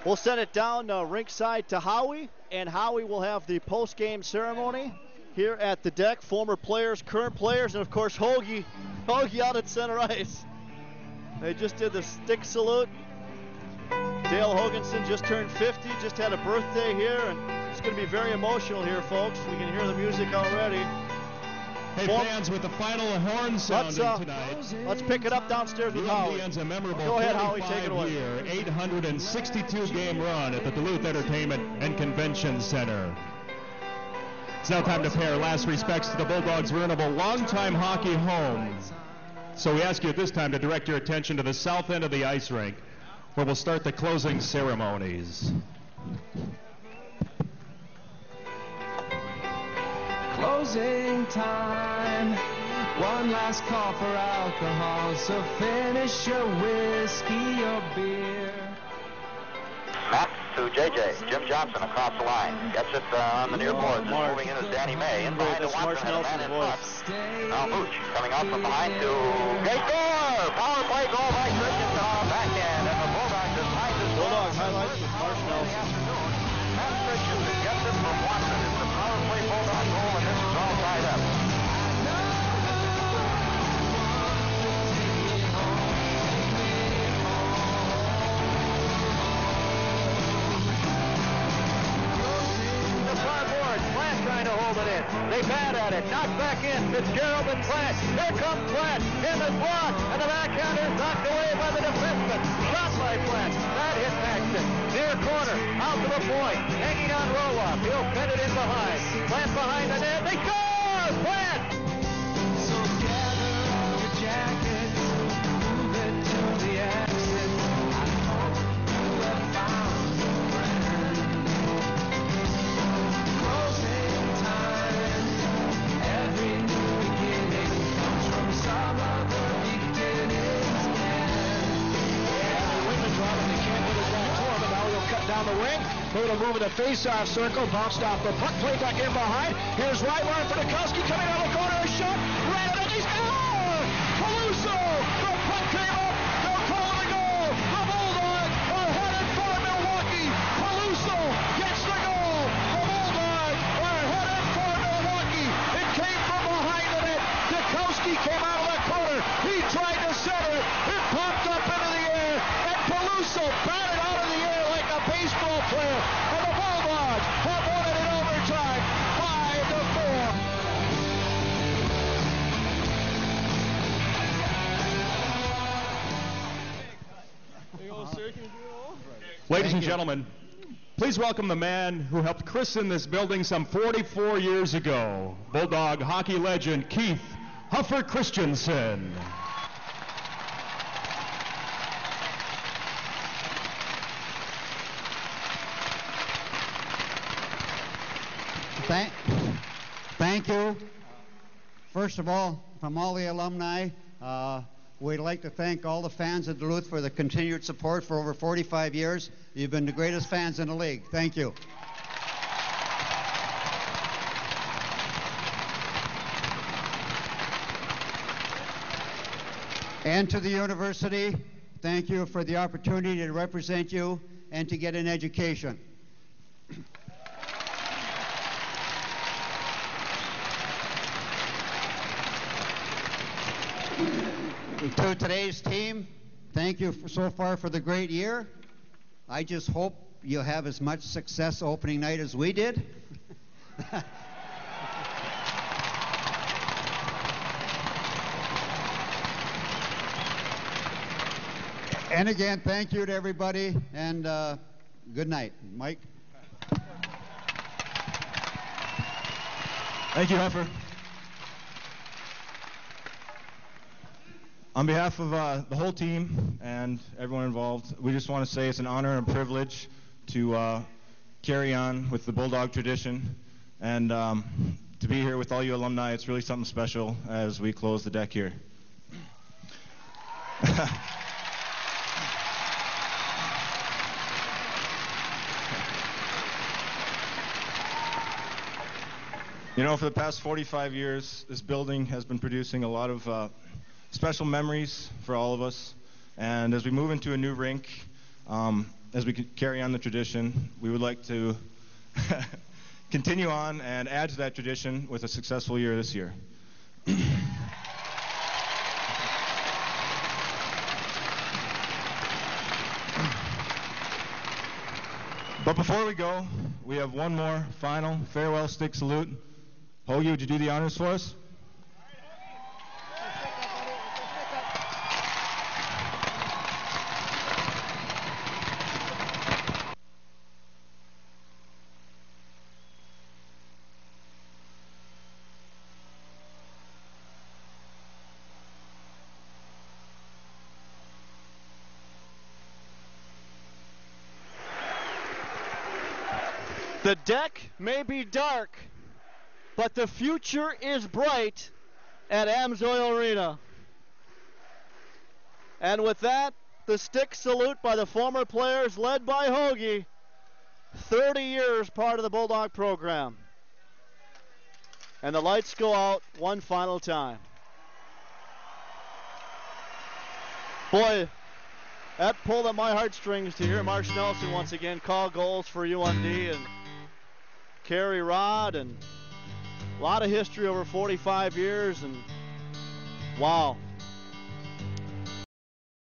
We'll send it down ringside to Howie, and Howie will have the post-game ceremony here at the deck. Former players, current players, and of course Hoagie out at center ice. They just did the stick salute. Dale Hoganson just turned 50, just had a birthday here, and it's going to be very emotional here, folks. We can hear the music already. Hey, fans, with the final horn sounding tonight. Let's pick it up downstairs with Howie. Ends a memorable Go ahead, Howie, take it away. 862-game run at the Duluth Entertainment and Convention Center. It's now time to pay our last respects to the Bulldogs' venerable longtime hockey home. So we ask you at this time to direct your attention to the south end of the ice rink, where we'll start the closing ceremonies. Closing time, one last call for alcohol, so finish your whiskey or beer. Matt to JJ. Jim Johnson across the line. Gets it on the near boards. Moving in is Danny May. In behind to Watson and a man in front. Now Mooch coming out from behind to great goal! Power play goal by Christensen on a backhand. And the Bulldogs have tied this Bulldogs highlights with Marsh Nelson. Matt Christensen gets it from Watson. It's the power play Bulldog goal, and this is all tied up. Trying to hold it in. They bat at it. Knocked back in. Fitzgerald and Platt. Here comes Platt. In the block. And the backhand is knocked away by the defenseman. Shot by Platt. That hit Paxton. Near corner. Out to the point. Hanging on Roloff. He'll pin it in behind. Platt behind the net. They score! Platt! So gather your jackets. Move it to the exit. I hope you have found a friend. Closing time. Every new beginning comes from some other beginning's end. Yeah, Wingman dropping. They can't get it back to him, and now he'll cut down the wing. Little move in the face-off circle. Bounced off the puck. Play back in behind. Here's Ryborn for Nikowski coming out of the corner. A shot. Ran it, and he's gone! Caruso! The puck came up. They'll call it a goal. The Bulldogs are headed for Milwaukee. Caruso gets the goal. The Bulldogs are headed for Milwaukee. It came from behind the net. Nikowski came out of the corner. He tried to center it. It popped up into the air, and Caruso batted out of the air like a baseball player. And the Bulldogs have won it in overtime, 5-4. Ladies and gentlemen, please welcome the man who helped christen this building some 44 years ago, Bulldog hockey legend Keith Huffer Christensen. Thank you. First of all, from all the alumni, we'd like to thank all the fans of Duluth for the continued support for over 45 years. You've been the greatest fans in the league. Thank you. And to the university, thank you for the opportunity to represent you and to get an education. To today's team, thank you so far for the great year. I just hope you have as much success opening night as we did. And again, thank you to everybody, and good night. Mike? Thank you, Huffer. On behalf of the whole team and everyone involved, we just want to say it's an honor and a privilege to carry on with the Bulldog tradition, and to be here with all you alumni. It's really something special as we close the deck here. You know, for the past 45 years, this building has been producing a lot of special memories for all of us. And as we move into a new rink, as we carry on the tradition, we would like to continue on and add to that tradition with a successful year this year. But before we go, we have one more final farewell stick salute. Hoagie, would you do the honors for us? The deck may be dark, but the future is bright at Amsoil Arena. And with that, the stick salute by the former players led by Hoagie. 30 years part of the Bulldog program. And the lights go out one final time. Boy, that pulled at my heartstrings to hear Marsh Nelson once again call goals for UND and Kerry Rod, and a lot of history over 45 years, and wow,